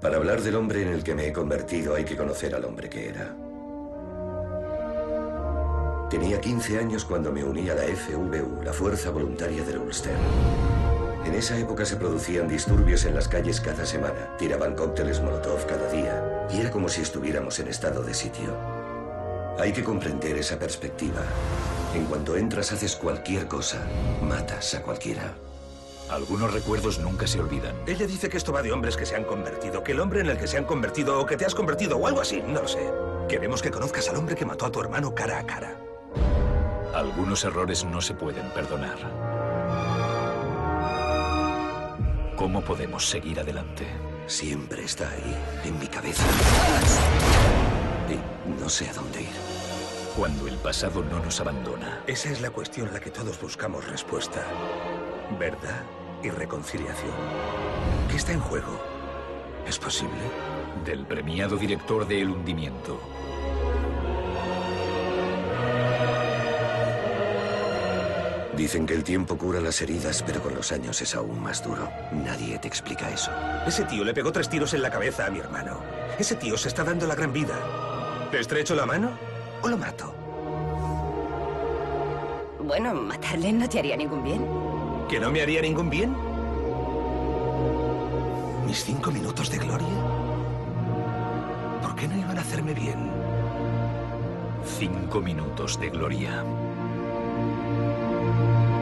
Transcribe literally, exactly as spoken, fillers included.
Para hablar del hombre en el que me he convertido hay que conocer al hombre que era. Tenía quince años cuando me uní a la F V U, la Fuerza Voluntaria del Ulster. En esa época se producían disturbios en las calles cada semana. Tiraban cócteles Molotov cada día. Y era como si estuviéramos en estado de sitio. Hay que comprender esa perspectiva. En cuanto entras haces cualquier cosa. Matas a cualquiera. Algunos recuerdos nunca se olvidan. Ella dice que esto va de hombres que se han convertido, que el hombre en el que se han convertido o que te has convertido o algo así, no lo sé. Queremos que conozcas al hombre que mató a tu hermano cara a cara. Algunos errores no se pueden perdonar. ¿Cómo podemos seguir adelante? Siempre está ahí, en mi cabeza. Y no sé a dónde ir. Cuando el pasado no nos abandona. Esa es la cuestión a la que todos buscamos respuesta. Verdad y reconciliación. ¿Qué está en juego? ¿Es posible? Del premiado director de El Hundimiento. Dicen que el tiempo cura las heridas, pero con los años es aún más duro. Nadie te explica eso. Ese tío le pegó tres tiros en la cabeza a mi hermano. Ese tío se está dando la gran vida. ¿Le estrecho la mano o lo mato? Bueno, matarle no te haría ningún bien. ¿Que no me haría ningún bien? ¿Mis cinco minutos de gloria? ¿Por qué no iban a hacerme bien? Cinco minutos de gloria.